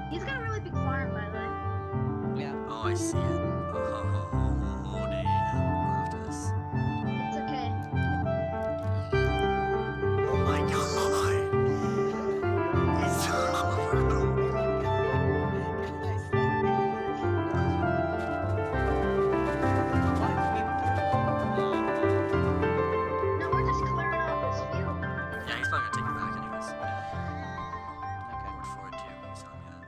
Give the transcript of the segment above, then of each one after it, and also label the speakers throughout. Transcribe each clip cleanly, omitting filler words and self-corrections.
Speaker 1: He's got a really big farm, by the way.
Speaker 2: Yeah.
Speaker 3: Oh, I see it. Oh, damn. After this.
Speaker 1: It's okay.
Speaker 3: Oh my god. It's
Speaker 1: No, we're just clearing off this field.
Speaker 3: Yeah, he's probably gonna take it back anyways.
Speaker 2: Okay.
Speaker 3: Word for it too. He's telling me that.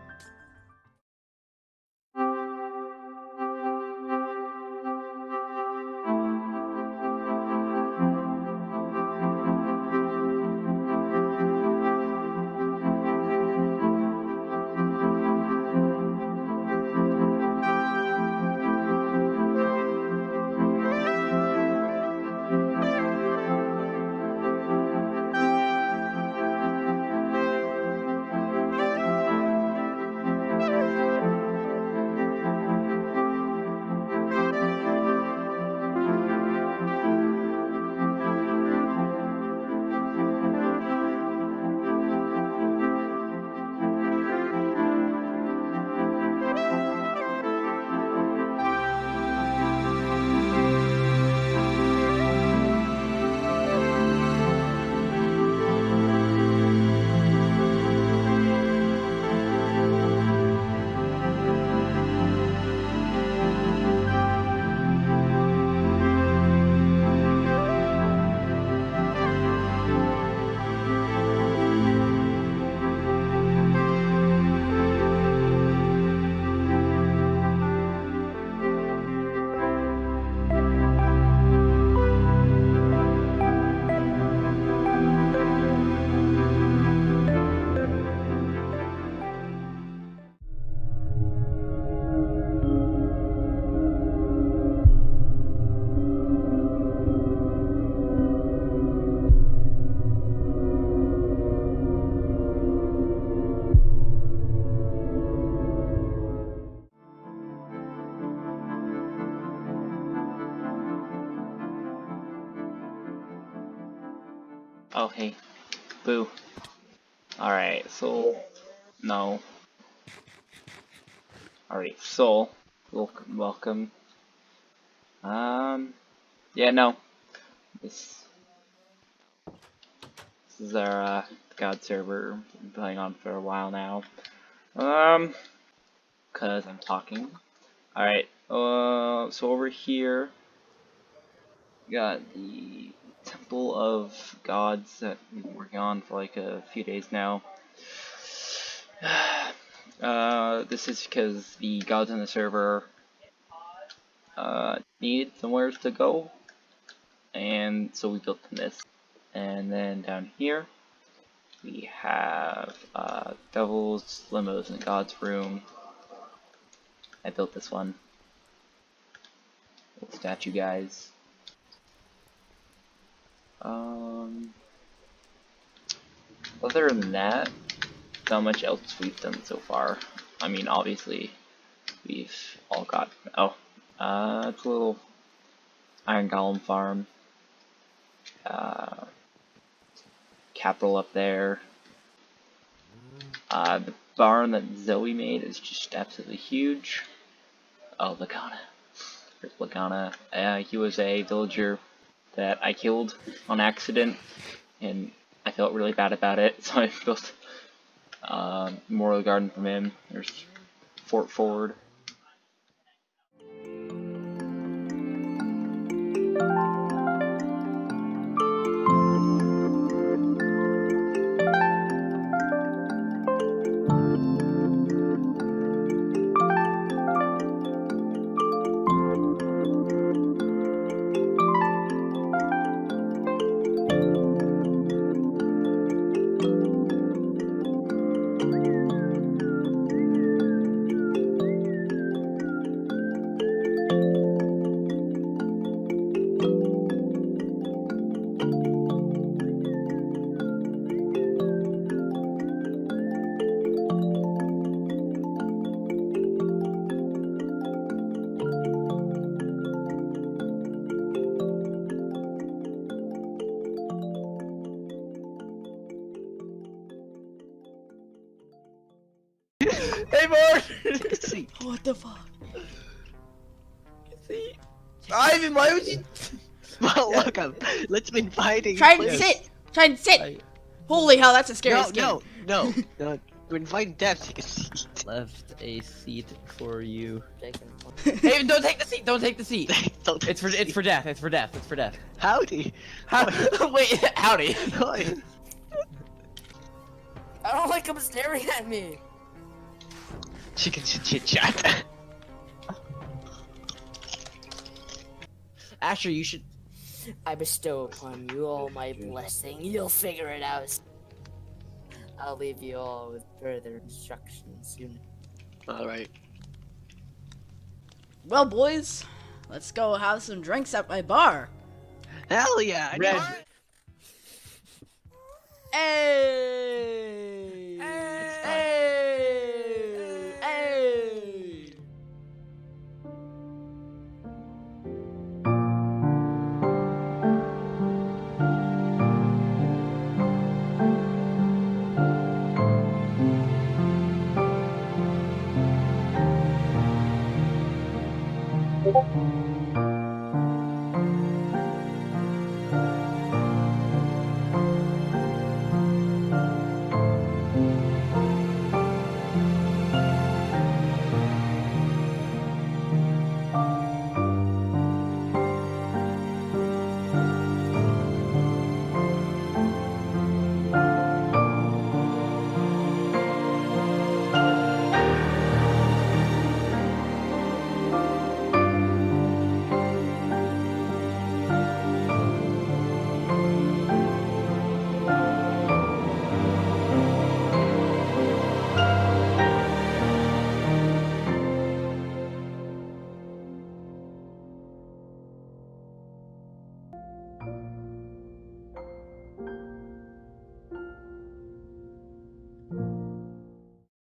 Speaker 4: Oh, hey. Boo. Alright, Soul. No. Alright, Soul. Welcome. Yeah, no. This, this is our, God server. Been playing on for a while now. Cause I'm talking. Alright, so over here, we got the Temple of Gods that we've been working on for like a few days now. This is because the gods on the server need somewhere to go, and so we built them this. And then down here we have devils, limos, and God's room. I built this one. Little statue guys. Other than that, not much else we've done so far. I mean, obviously, we've all got. Oh, it's a little iron golem farm. Capital up there. The barn that Zoe made is just absolutely huge. Oh, Lagana. There's Lagana. He was a villager that I killed on accident, and I felt really bad about it, so I built Memorial Garden from him. There's Fort Forward.
Speaker 5: Hey, Mark!
Speaker 2: See.
Speaker 6: What the fuck?
Speaker 5: See? Ivan, why would you?
Speaker 2: Well, look, let's be inviting.
Speaker 6: Try and
Speaker 2: players.
Speaker 6: sit! Try and sit! Holy hell, that's a scary skin.
Speaker 2: No. We're inviting devs. Take a seat.
Speaker 5: Left a seat for you. Hey, don't take the seat. Don't take the seat.
Speaker 2: Don't take
Speaker 5: It's for
Speaker 2: the seat.
Speaker 5: death. It's for death. It's for death.
Speaker 2: Howdy.
Speaker 5: Wait, howdy.
Speaker 2: Hi.
Speaker 7: I don't like him staring at me.
Speaker 2: Chicken chit chat.
Speaker 5: Asher, you should.
Speaker 7: I bestow upon you all my blessing. You'll figure it out. I'll leave you all with further instructions soon.
Speaker 2: Alright.
Speaker 6: Well, boys, let's go have some drinks at my bar.
Speaker 2: Hell yeah.
Speaker 5: Red.
Speaker 6: Hey!